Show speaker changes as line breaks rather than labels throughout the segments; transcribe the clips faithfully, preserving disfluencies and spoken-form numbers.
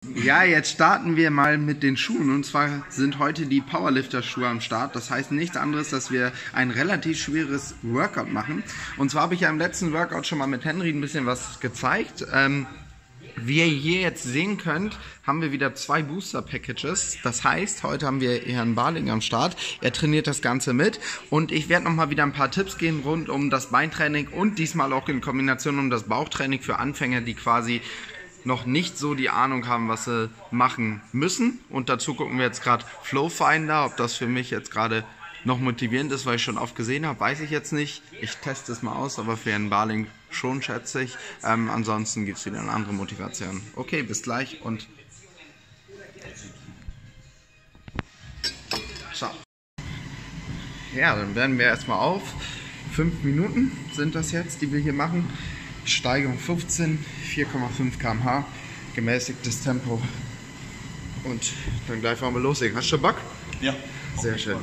Ja, jetzt starten wir mal mit den Schuhen, und zwar sind heute die Powerlifter-Schuhe am Start. Das heißt nichts anderes, dass wir ein relativ schweres Workout machen. Und zwar habe ich ja im letzten Workout schon mal mit Henry ein bisschen was gezeigt. Ähm, wie ihr hier jetzt sehen könnt, haben wir wieder zwei Booster-Packages. Das heißt, heute haben wir Herrn Barling am Start. Er trainiert das Ganze mit und ich werde nochmal wieder ein paar Tipps geben rund um das Beintraining und diesmal auch in Kombination um das Bauchtraining für Anfänger, die quasi noch nicht so die Ahnung haben, was sie machen müssen. Und dazu gucken wir jetzt gerade Flowfinder, ob das für mich jetzt gerade noch motivierend ist, weil ich schon oft gesehen habe, weiß ich jetzt nicht. Ich teste es mal aus, aber für Herrn Barling schon, schätze ich. Ähm, ansonsten gibt es wieder eine andere Motivation. Okay, bis gleich und ciao. Ja, dann werden wir erstmal auf. Fünf Minuten sind das jetzt, die wir hier machen. Steigerung fünfzehn, vier Komma fünf Kilometer pro Stunde, gemäßigtes Tempo. Und dann gleich wollen wir loslegen. Hast du Bock?
Ja.
Sehr schön.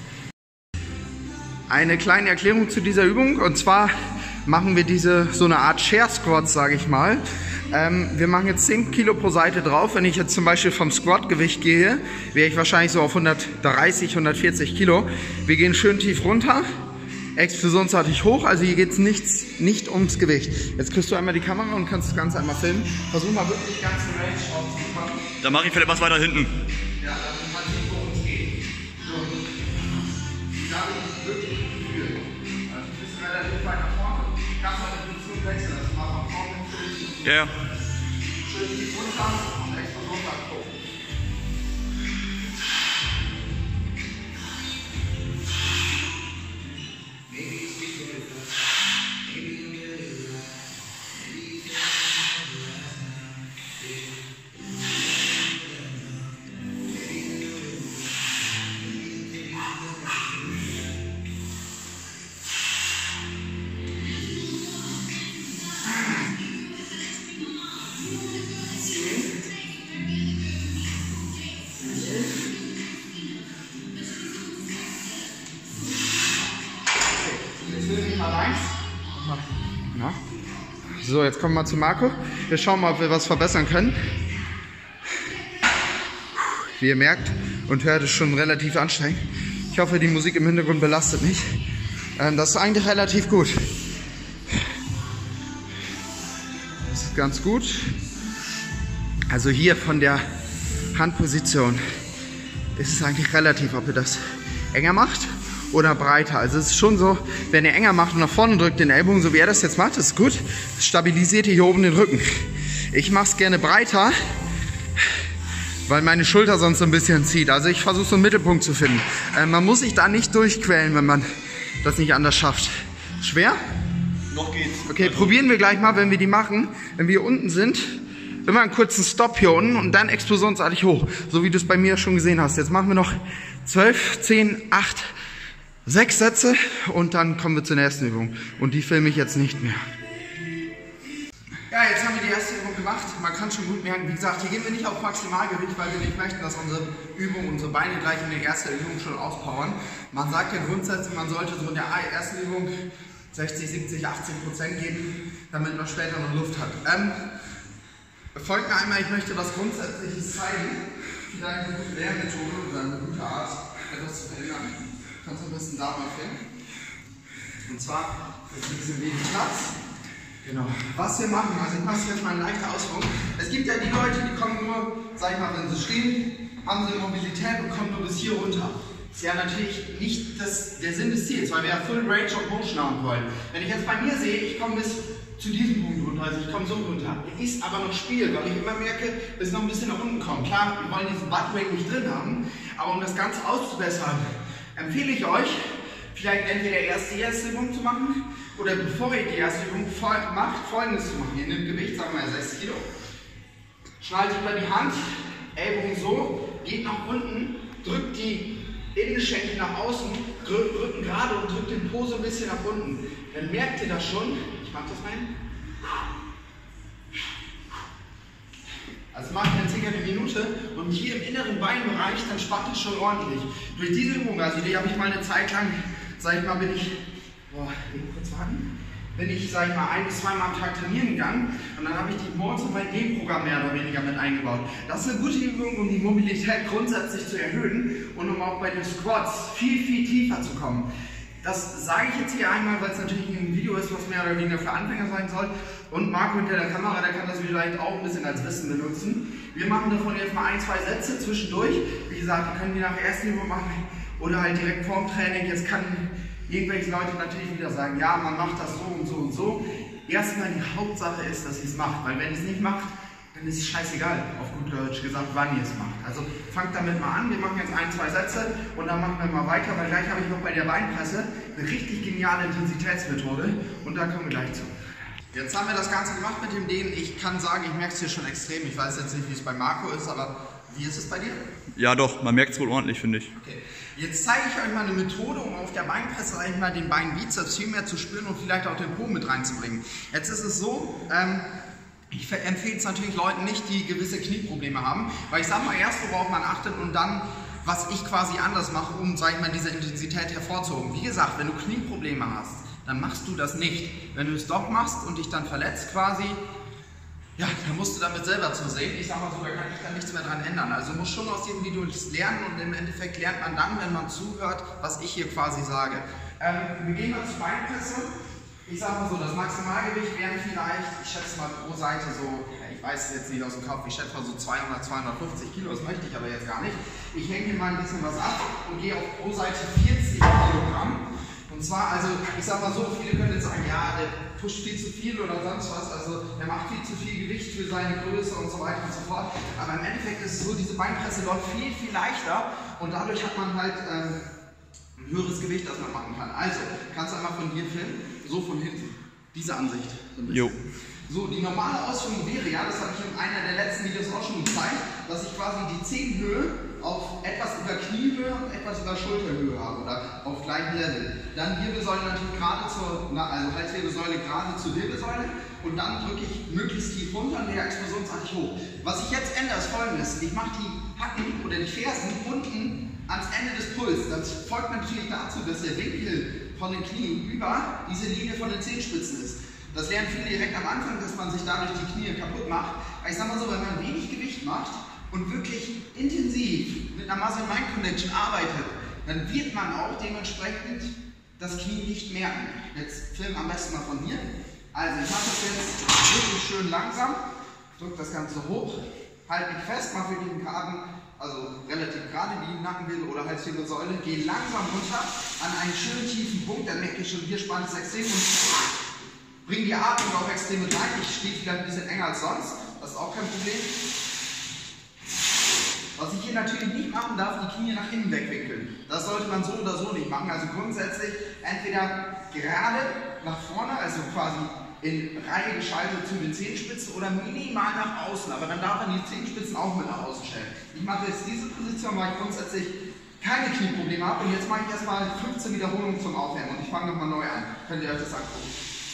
Eine kleine Erklärung zu dieser Übung, und zwar machen wir diese so eine Art Chair Squats, sage ich mal. Ähm, wir machen jetzt zehn Kilo pro Seite drauf. Wenn ich jetzt zum Beispiel vom Squat-Gewicht gehe, wäre ich wahrscheinlich so auf hundertdreißig, hundertvierzig Kilo. Wir gehen schön tief runter, explosionsartig hoch, also hier geht es nichts, nicht ums Gewicht. Jetzt kriegst du einmal die Kamera und kannst das Ganze einmal filmen. Versuch mal wirklich ganz in Range aufzukommen.
Da mache ich vielleicht was weiter hinten.
Ja, damit man sieht, worum es geht. So. Da habe ich wirklich Gefühl. Also du bist relativ weit nach vorne. Kannst mal die Position wechseln. Das mal von vorne hin.
Ja, ja.
Schön tief runter und explosionsartig hoch. So, jetzt kommen wir zu Marco. Wir schauen mal, ob wir was verbessern können. Wie ihr merkt und hört, ist schon relativ anstrengend. Ich hoffe, die Musik im Hintergrund belastet nicht. Ähm, das ist eigentlich relativ gut. Das ist ganz gut. Also hier von der Handposition ist es eigentlich relativ, ob ihr das enger macht oder breiter. Also es ist schon so, wenn ihr enger macht und nach vorne drückt den Ellbogen, so wie er das jetzt macht, ist gut. Stabilisiert ihr hier oben den Rücken. Ich mache es gerne breiter, weil meine Schulter sonst so ein bisschen zieht. Also ich versuche so einen Mittelpunkt zu finden. Äh, man muss sich da nicht durchquälen, wenn man das nicht anders schafft. Schwer?
Noch geht's.
Okay, probieren wir gleich mal, wenn wir die machen. Wenn wir hier unten sind, immer einen kurzen Stopp hier unten und dann explosionsartig hoch. So wie du es bei mir schon gesehen hast. Jetzt machen wir noch zwölf, zehn, acht, sechs Sätze und dann kommen wir zur nächsten Übung. Und die filme ich jetzt nicht mehr. Ja, jetzt haben wir die erste Übung gemacht. Man kann schon gut merken, wie gesagt, hier gehen wir nicht auf Maximalgewicht, weil wir nicht möchten, dass unsere Übung, unsere Beine gleich in der ersten Übung schon auspowern. Man sagt ja grundsätzlich, man sollte so in der ersten Übung sechzig, siebzig, achtzig Prozent geben, damit man später noch Luft hat. Ähm, folgt mir einmal, ich möchte was Grundsätzliches zeigen. Vielleicht eine gute Lehrmethode oder eine gute Art, etwas zu verändern. Kannst du ein bisschen da mal filmen. Und zwar ist ein bisschen wenig Platz. Genau. Was wir machen, also ich mache jetzt mal eine leichte Ausführung. Es gibt ja die Leute, die kommen nur, sag ich mal, wenn sie stehen, haben sie Mobilität und kommen nur bis hier runter. Das ist ja natürlich nicht das, der Sinn des Ziels, weil wir ja Full Range of Motion haben wollen. Wenn ich jetzt bei mir sehe, ich komme bis zu diesem Punkt runter, also ich komme so runter. Ist aber noch Spiel, weil ich immer merke, dass es noch ein bisschen nach unten kommt. Klar, wir wollen diesen Buttwing nicht drin haben, aber um das Ganze auszubessern, empfehle ich euch, vielleicht entweder erst die erste Übung zu machen oder bevor ihr die erste Übung macht, Folgendes zu machen. Ihr nehmt Gewicht, sagen wir mal sechs Kilo, schnallt über die Hand, Ellbogen so, geht nach unten, drückt die Innenschenkel nach außen, Rücken gerade und drückt den Po so ein bisschen nach unten. Dann merkt ihr das schon. Ich mach das rein. Also macht dann circa eine Minute und hier im inneren Beinbereich, dann spannt es schon ordentlich. Durch diese Übung, also die habe ich mal eine Zeit lang, sag ich mal, bin ich, boah, eben kurz warten, bin ich, sag ich mal, ein bis zweimal am Tag trainieren gegangen und dann habe ich die morgens in mein G-Programm mehr oder weniger mit eingebaut. Das ist eine gute Übung, um die Mobilität grundsätzlich zu erhöhen und um auch bei den Squats viel, viel tiefer zu kommen. Das sage ich jetzt hier einmal, weil es natürlich ein Video ist, was mehr oder weniger für Anfänger sein soll. Und Marco hinter der Kamera, der kann das vielleicht auch ein bisschen als Wissen benutzen. Wir machen davon jetzt mal ein, zwei Sätze zwischendurch. Wie gesagt, wir können die nach der ersten Übung machen oder halt direkt vorm Training. Jetzt kann irgendwelche Leute natürlich wieder sagen, ja, man macht das so und so und so. Erstmal die Hauptsache ist, dass ihr es macht, weil wenn ihr es nicht macht, dann ist es scheißegal, auf gut Deutsch gesagt, wann ihr es macht. Also fangt damit mal an, wir machen jetzt ein, zwei Sätze und dann machen wir mal weiter, weil gleich habe ich noch bei der Beinpresse eine richtig geniale Intensitätsmethode und da kommen wir gleich zu. Jetzt haben wir das Ganze gemacht mit dem Dehnen. Ich kann sagen, ich merke es hier schon extrem. Ich weiß jetzt nicht, wie es bei Marco ist, aber wie ist es bei dir?
Ja doch, man merkt es wohl ordentlich, finde ich.
Okay. Jetzt zeige ich euch mal eine Methode, um auf der Beinpresse eigentlich mal den Beinbizeps viel mehr zu spüren und vielleicht auch den Po mit reinzubringen. Jetzt ist es so, ähm, ich empfehle es natürlich Leuten nicht, die gewisse Knieprobleme haben, weil ich sage mal erst, worauf man achtet und dann, was ich quasi anders mache, um, sag ich mal, diese Intensität hervorzuhoben. Wie gesagt, wenn du Knieprobleme hast, dann machst du das nicht. Wenn du es doch machst und dich dann verletzt quasi, ja, dann musst du damit selber zu sehen. Ich sag mal so, da kann ich dann nichts mehr dran ändern. Also muss schon aus jedem Video lernen und im Endeffekt lernt man dann, wenn man zuhört, was ich hier quasi sage. Ähm, wir gehen mal zur Beinpresse. Ich sag mal so, das Maximalgewicht wären vielleicht, ich schätze mal pro Seite so, ich weiß jetzt nicht aus dem Kopf, ich schätze mal so zweihundert, zweihundertfünfzig Kilo, das möchte ich aber jetzt gar nicht. Ich hänge hier mal ein bisschen was ab und gehe auf pro Seite vierzig Kilogramm. Und zwar, also ich sag mal so, viele können jetzt sagen, ja, der pusht viel zu viel oder sonst was, also der macht viel zu viel Gewicht für seine Größe und so weiter und so fort. Aber im Endeffekt ist es so, diese Beinpresse läuft viel, viel leichter und dadurch hat man halt ähm, ein höheres Gewicht, das man machen kann. Also, kannst du einmal von dir filmen, so von hinten, diese Ansicht. So
Jo.
So, die normale Ausführung wäre ja, das habe ich in einer der letzten Videos auch schon gezeigt, dass ich quasi die Zehenhöhe auf etwas über Kniehöhe und etwas über Schulterhöhe habe oder auf gleichem Level. Dann Wirbelsäule natürlich gerade zur, also Halswirbelsäule gerade zur Wirbelsäule und dann drücke ich möglichst tief runter und gehe explosionsartig hoch. Was ich jetzt ändere ist folgendes, ich mache die Hacken oder die Fersen unten ans Ende des Puls. Das folgt natürlich dazu, dass der Winkel von den Knien über diese Linie von den Zehenspitzen ist. Das lernen viele direkt am Anfang, dass man sich dadurch die Knie kaputt macht. Aber ich sag mal so, wenn man wenig Gewicht macht und wirklich intensiv mit einer Muscle-Mind-Connection arbeitet, dann wird man auch dementsprechend das Knie nicht merken. Jetzt film am besten mal von hier. Also ich mache das jetzt wirklich schön langsam, drücke das Ganze hoch, halte mich fest, mache wirklich den Karten, also relativ gerade die Nackenwirbel oder Halswirbelsäule, gehe langsam runter an einen schönen tiefen Punkt, dann merke ich schon, hier spannt es extrem und bringe die Atmung auch extrem mit rein. Ich stehe vielleicht ein bisschen enger als sonst, das ist auch kein Problem. Was ich hier natürlich nicht machen darf, die Knie nach innen wegwinkeln. Das sollte man so oder so nicht machen. Also grundsätzlich entweder gerade nach vorne, also quasi in Reihe geschaltet zu den Zehenspitzen oder minimal nach außen. Aber dann darf man die Zehenspitzen auch mit nach außen stellen. Ich mache jetzt diese Position, weil ich grundsätzlich keine Knieprobleme habe. Und jetzt mache ich erstmal fünfzehn Wiederholungen zum Aufwärmen. Und ich fange nochmal neu an. Könnt ihr euch das angucken.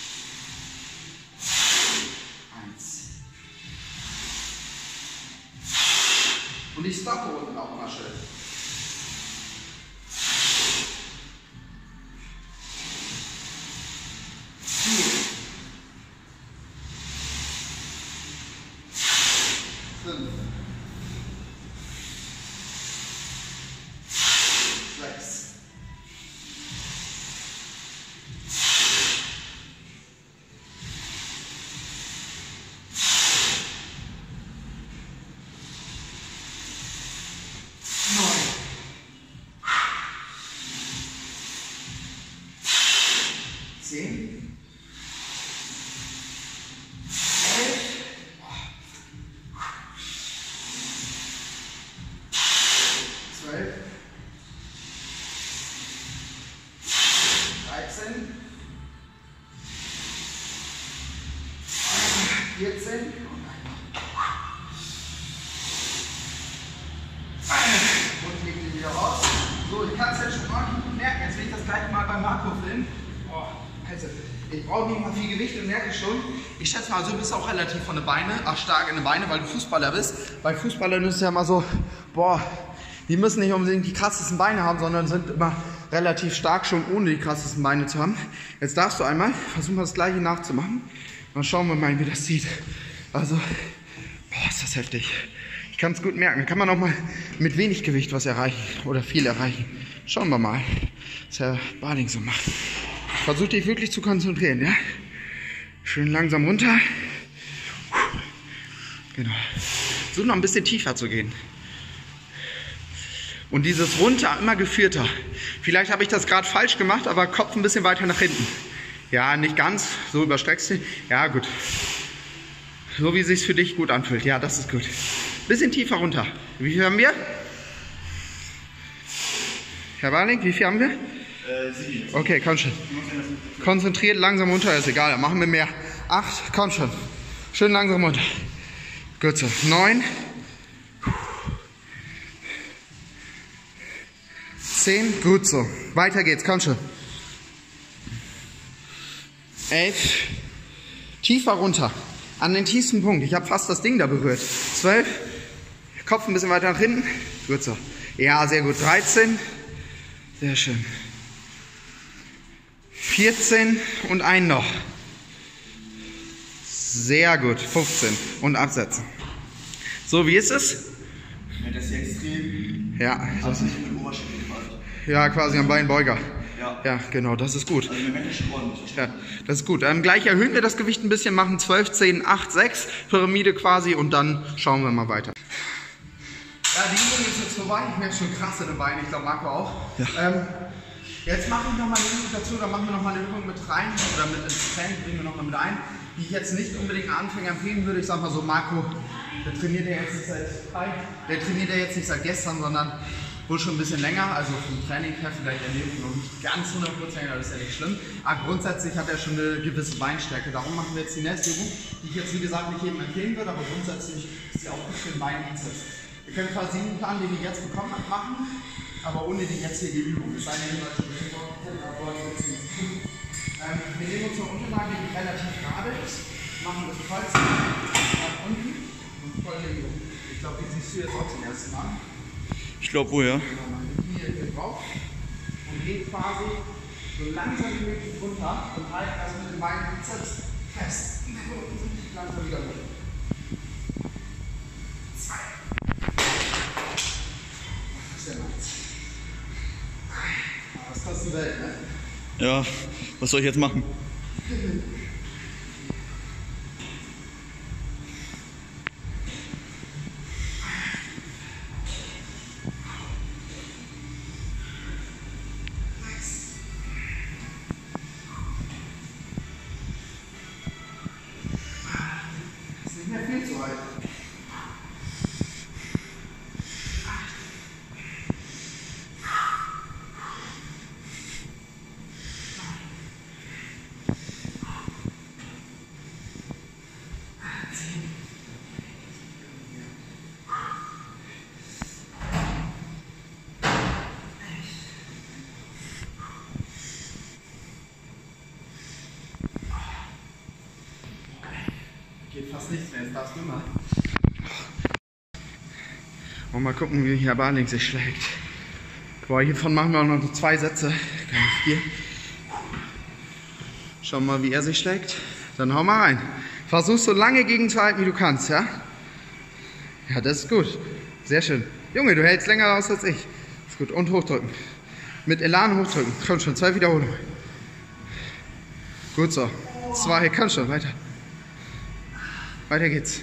Und ich stoppe unten auch mal schön. Vier. Fünf. Sechs. zehn, elf, zwölf, dreizehn, vierzehn und leg den wieder raus. So, ich kann es jetzt schon ordentlich merken. Jetzt will ich das gleich mal beim Marco filmen. Oh, also, ich brauche nicht mal viel Gewicht und merke schon, ich schätze mal, du bist auch relativ von den Beinen, ach stark in den Beinen, weil du Fußballer bist. Bei Fußballern ist es ja mal so, boah, die müssen nicht unbedingt die krassesten Beine haben, sondern sind immer relativ stark schon, ohne die krassesten Beine zu haben. Jetzt darfst du einmal, versuchen wir das gleiche nachzumachen. Dann schauen wir mal, wie das sieht. Also, boah, ist das heftig. Ich kann es gut merken. Kann man auch mal mit wenig Gewicht was erreichen oder viel erreichen. Schauen wir mal, was Herr Barling so macht. Versuch dich wirklich zu konzentrieren, ja? Schön langsam runter. Genau. Versuch noch ein bisschen tiefer zu gehen. Und dieses runter immer geführter. Vielleicht habe ich das gerade falsch gemacht, aber Kopf ein bisschen weiter nach hinten. Ja, nicht ganz, so überstreckst du. Ja, gut. So wie es sich für dich gut anfühlt. Ja, das ist gut. Bisschen tiefer runter. Wie viel haben wir? Herr Barling, wie viel haben wir?
Äh, sieben.
Okay, komm schon. Konzentriert, langsam runter, ist egal, dann machen wir mehr. Acht, komm schon. Schön langsam runter. Gut so. Neun. Zehn, gut so. Weiter geht's, komm schon. Elf. Tiefer runter. An den tiefsten Punkt. Ich habe fast das Ding da berührt. Zwölf. Kopf ein bisschen weiter nach hinten. Gut so. Ja, sehr gut. Dreizehn. Sehr schön. vierzehn und ein noch. Sehr gut. fünfzehn. Und absetzen. So, wie ist es?
Ja, das ist extrem.
Ja.
Also nicht mit Oberschenkel quasi.
Ja, quasi am Beinbeuger.
Ja.
Ja, genau, das ist gut.
Also Moment ist schon ordentlich.
Ja, das ist gut. Ähm, gleich erhöhen wir das Gewicht ein bisschen, machen zwölf, zehn, acht, sechs, Pyramide quasi und dann schauen wir mal weiter. Ja, die Übung ist jetzt vorbei. Ich merke schon krasse Beine, ich glaube Marco auch.
Ja.
Ähm, jetzt mache ich nochmal eine Übung dazu, dann machen wir nochmal eine Übung mit rein oder mit ins Training bringen wir nochmal mit ein, die ich jetzt nicht unbedingt einen Anfänger empfehlen würde. Ich sag mal so, Marco, der trainiert ja jetzt nicht seit, der trainiert ja jetzt nicht seit gestern, sondern wohl schon ein bisschen länger, also vom Training her vielleicht erlebt noch nicht ganz hundert Prozent, aber das ist ja nicht schlimm. Aber grundsätzlich hat er schon eine gewisse Beinstärke. Darum machen wir jetzt die nächste Übung, die ich jetzt wie gesagt nicht jedem empfehlen würde, aber grundsätzlich ist sie auch gut für den Beinbizeps. Wir können quasi den Plan, den ihr jetzt bekommen habt, machen, aber ohne die jetzige Übung. Es sei denn, ihr seid schon aber ähm, wir nehmen uns eine Unterlage, die relativ gerade ist, machen das Kreuz nach unten und voll in die Übung. Ich glaube, die siehst du jetzt auch zum ersten Mal.
Ich glaube wohl, ja.
Die Knie hier drauf und geht quasi so langsam wie möglich runter und halten das mit den Beinen Bizeps fest. Langsam wieder runter. Zwei. Sehr nice. Das kostet die Welt, ne?
Ja, was soll ich jetzt machen?
Geht fast nichts mehr, jetzt darfst du mal. Und mal gucken, wie Herr Barling sich schlägt. Boah, hiervon machen wir auch noch zwei Sätze. Vier. Schauen wir mal, wie er sich schlägt. Dann hau mal rein. Versuch so lange gegenzuhalten, wie du kannst, ja? Ja, das ist gut. Sehr schön. Junge, du hältst länger aus als ich. Ist gut. Und hochdrücken. Mit Elan hochdrücken. Komm schon, zwei Wiederholungen. Gut so. Zwei, komm schon, weiter. Weiter geht's.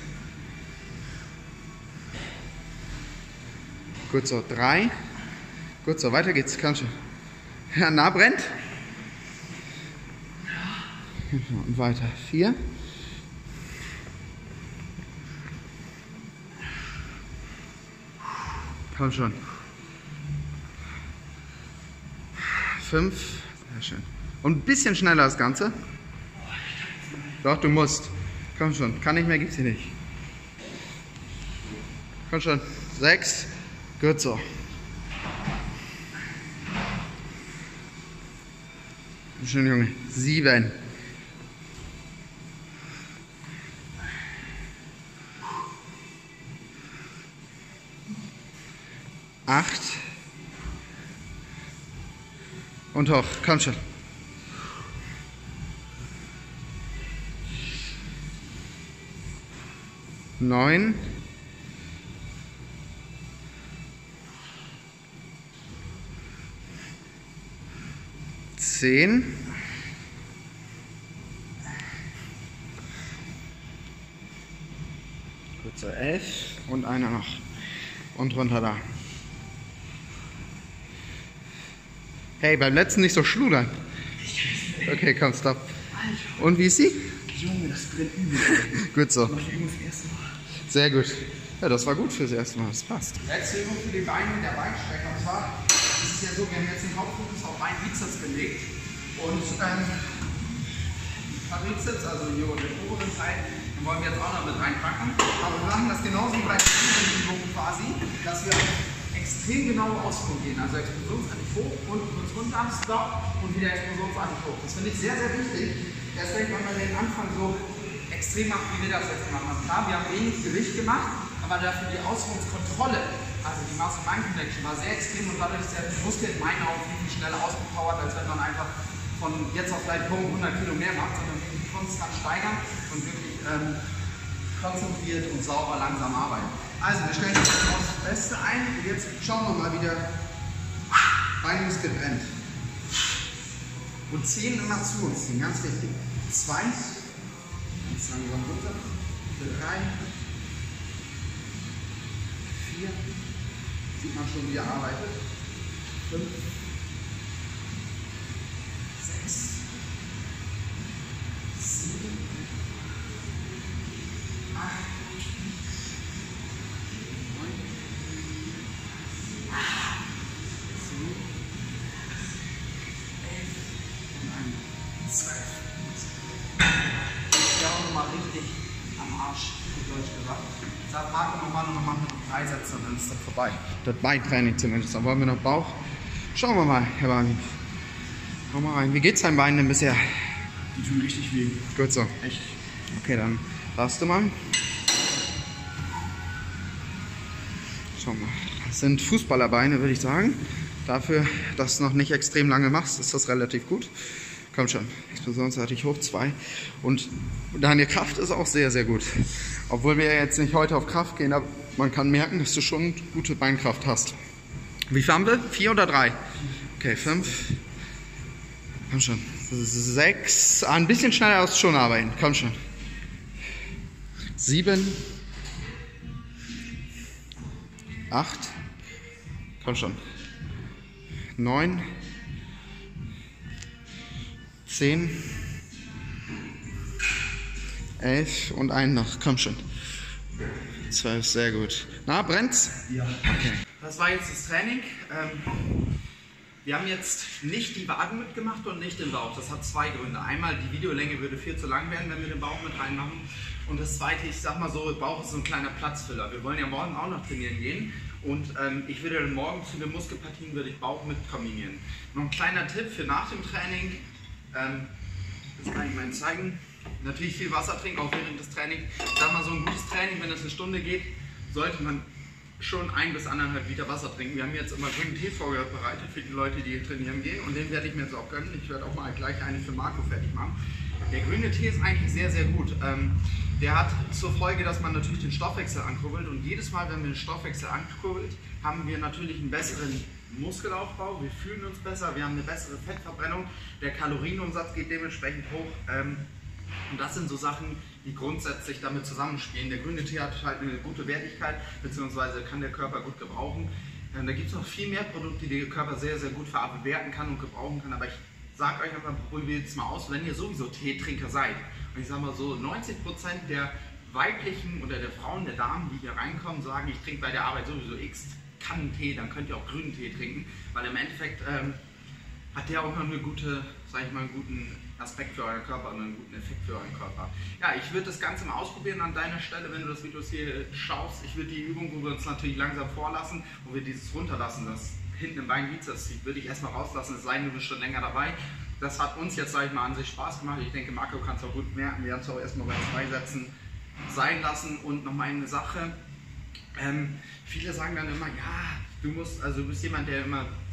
Gut so, drei. Gut so, weiter geht's, komm schon. Ja, nah brennt. Und weiter, vier. Komm schon. Fünf. Sehr schön. Und ein bisschen schneller das Ganze. Doch, du musst. Komm schon. Kann nicht mehr, gibt's hier nicht. Komm schon. Sechs. Gut so. Schön, Junge. Sieben. Acht. Und hoch. Komm schon. Neun. Zehn. Kurze elf. Und einer noch. Und runter da. Hey, beim letzten nicht so schludern. Okay, komm, stopp. Und wie ist sie?
Junge, das brennt übel.
Gut so.
Mach die Übung das erste Mal.
Sehr gut. Ja, das war gut fürs erste Mal. Das passt. Letzte Übung für die Beine mit der Beinstreckung. Und zwar ist es ja so, wir haben jetzt den Hauptfokus auf Bein-Bizeps gelegt. Und ähm, Quadrizeps, also hier den oberen Teil, den wollen wir jetzt auch noch mit reinpacken. Aber wir machen das genauso wie bei den Übungen quasi, dass wir extrem genaue Ausführungen gehen. Also explosionsartig hoch und kurz runter, Stop und wieder explosionsartig hoch. Das finde ich sehr, sehr wichtig. Erst recht, wenn man den Anfang so extrem macht, wie wir das jetzt gemacht haben. Klar, wir haben wenig Gewicht gemacht, aber dafür die Ausführungskontrolle, also die Muscle-Mind-Connection, war sehr extrem und dadurch ist der Muskel in meinen Augen viel schneller ausgepowert, als wenn man einfach von jetzt auf gleich hundert Kilo mehr macht, sondern wirklich konstant steigern und wirklich ähm, konzentriert und sauber langsam arbeiten. Also wir stellen jetzt das Beste ein und jetzt schauen wir mal, wie der Beinmuskel brennt. Und zehn immer zu uns ziehen, ganz wichtig. Zwei, ganz langsam runter, drei, vier, sieht man schon, wie er arbeitet, fünf, sechs, sieben, acht, neun, zehn, elf und ein, zwölf. Ja, auch nochmal richtig am Arsch, gut Deutsch gesagt. Sagt Marco nochmal und nochmal noch drei Sätze und dann ist das vorbei. Das Beintraining zumindest. Dann wollen wir noch Bauch. Schauen wir mal, Herr Barmin. Komm mal rein. Wie geht's deinem Bein denn bisher?
Die tun richtig weh.
Gut so.
Echt.
Okay, dann darfst du mal. Schau mal. Das sind Fußballerbeine, würde ich sagen. Dafür, dass du noch nicht extrem lange machst, ist das relativ gut. Komm schon, explosionsartig hoch, zwei. Und deine Kraft ist auch sehr, sehr gut. Obwohl wir jetzt nicht heute auf Kraft gehen, aber man kann merken, dass du schon gute Beinkraft hast. Wie viel haben wir? Vier oder drei? Okay, fünf. Komm schon. Sechs. Ah, ein bisschen schneller aus schon arbeiten. Komm schon. Sieben. Acht. Komm schon. Neun. Zehn, elf und einen noch. Komm schon. Zwölf, sehr gut. Na, brennt's?
Ja.
Okay. Das war jetzt das Training. Ähm, wir haben jetzt nicht die Waden mitgemacht und nicht den Bauch. Das hat zwei Gründe. Einmal, die Videolänge würde viel zu lang werden, wenn wir den Bauch mit reinmachen. Und das zweite, ich sag mal so, Bauch ist so ein kleiner Platzfüller. Wir wollen ja morgen auch noch trainieren gehen. Und ähm, ich würde dann morgen zu den Muskelpartien würde ich Bauch mit kombinieren. Noch ein kleiner Tipp für nach dem Training. Ähm, das kann ich mal zeigen. Natürlich viel Wasser trinken, auch während des Trainings. Ich sag mal, so ein gutes Training, wenn es eine Stunde geht, sollte man schon ein bis anderthalb Liter Wasser trinken. Wir haben jetzt immer grünen Tee vorbereitet für die Leute, die trainieren gehen. Und den werde ich mir jetzt auch gönnen. Ich werde auch mal gleich eine für Marco fertig machen. Der grüne Tee ist eigentlich sehr, sehr gut. Ähm, der hat zur Folge, dass man natürlich den Stoffwechsel ankurbelt. Und jedes Mal, wenn wir den Stoffwechsel ankurbelt, haben wir natürlich einen besseren Muskelaufbau, wir fühlen uns besser, wir haben eine bessere Fettverbrennung, der Kalorienumsatz geht dementsprechend hoch. Ähm, und das sind so Sachen, die grundsätzlich damit zusammenspielen. Der grüne Tee hat halt eine gute Wertigkeit, beziehungsweise kann der Körper gut gebrauchen. Ähm, da gibt es noch viel mehr Produkte, die der Körper sehr, sehr gut verwerten kann und gebrauchen kann. Aber ich sage euch einfach, probiert es mal aus, wenn ihr sowieso Teetrinker seid. Und ich sage mal so, neunzig Prozent der weiblichen oder der Frauen, der Damen, die hier reinkommen, sagen, ich trinke bei der Arbeit sowieso X Kannen Tee, dann könnt ihr auch grünen Tee trinken, weil im Endeffekt ähm, hat der auch noch eine gute, sag ich mal, einen guten Aspekt für euren Körper und einen guten Effekt für euren Körper. Ja, ich würde das Ganze mal ausprobieren an deiner Stelle, wenn du das Video hier schaust. Ich würde die Übung, wo wir uns natürlich langsam vorlassen, wo wir dieses runterlassen, das hinten im Bein Bizeps, würde ich erstmal rauslassen, es sei denn, du bist schon länger dabei. Das hat uns jetzt, sag ich mal, an sich Spaß gemacht. Ich denke, Marco kann es auch gut merken. Wir haben es auch erstmal bei zwei Sätzen sein lassen. Und noch mal eine Sache. Ähm, viele sagen dann immer, ja, du musst, also du bist jemand, der immer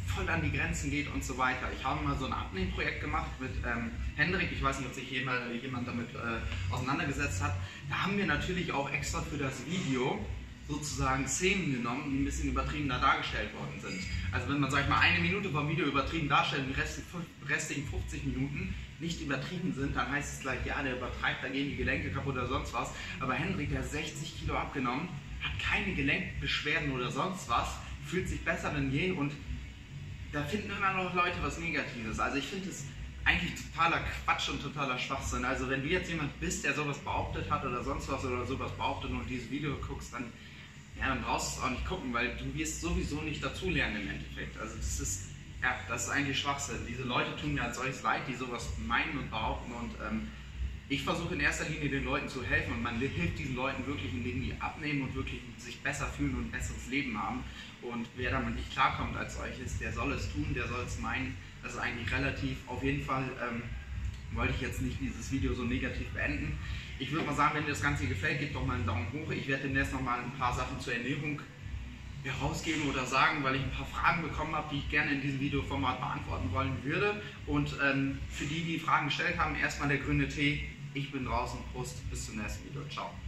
voll an die Grenzen geht und so weiter. Ich habe mal so ein Abnehmprojekt gemacht mit ähm, Hendrik, ich weiß nicht, ob sich jemand, jemand damit äh, auseinandergesetzt hat. Da haben wir natürlich auch extra für das Video sozusagen Szenen genommen, die ein bisschen übertriebener dargestellt worden sind. Also wenn man, sag ich mal, eine Minute vom Video übertrieben darstellt und die restlichen fünfzig Minuten nicht übertrieben sind, dann heißt es gleich, ja, der übertreibt, da gehen die Gelenke kaputt oder sonst was. Aber Hendrik, der hat sechzig Kilo abgenommen, hat keine Gelenkbeschwerden oder sonst was, fühlt sich besser denn je und da finden immer noch Leute was Negatives. Also ich finde es eigentlich totaler Quatsch und totaler Schwachsinn. Also wenn du jetzt jemand bist, der sowas behauptet hat oder sonst was oder sowas behauptet und dieses Video guckst, dann, ja, dann brauchst du es auch nicht gucken, weil du wirst sowieso nicht dazulernen im Endeffekt. Also das ist, ja, das ist eigentlich Schwachsinn. Diese Leute tun mir als solches leid, die sowas meinen und behaupten und ähm, ich versuche in erster Linie den Leuten zu helfen und man hilft diesen Leuten wirklich, indem die abnehmen und wirklich sich besser fühlen und ein besseres Leben haben. Und wer damit nicht klarkommt als solches, der soll es tun, der soll es meinen. Das ist eigentlich relativ, auf jeden Fall ähm, wollte ich jetzt nicht dieses Video so negativ beenden. Ich würde mal sagen, wenn dir das Ganze gefällt, gib doch mal einen Daumen hoch. Ich werde demnächst noch mal ein paar Sachen zur Ernährung herausgeben oder sagen, weil ich ein paar Fragen bekommen habe, die ich gerne in diesem Videoformat beantworten wollen würde. Und ähm, für die, die Fragen gestellt haben, erstmal der grüne Tee. Ich bin draußen. Prost, bis zum nächsten Video. Ciao.